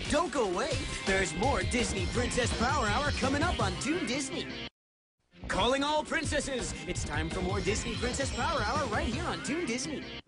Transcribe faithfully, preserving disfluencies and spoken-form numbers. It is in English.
Don't go away. There's more Disney Princess Power Hour coming up on Toon Disney. Calling all princesses. It's time for more Disney Princess Power Hour right here on Toon Disney.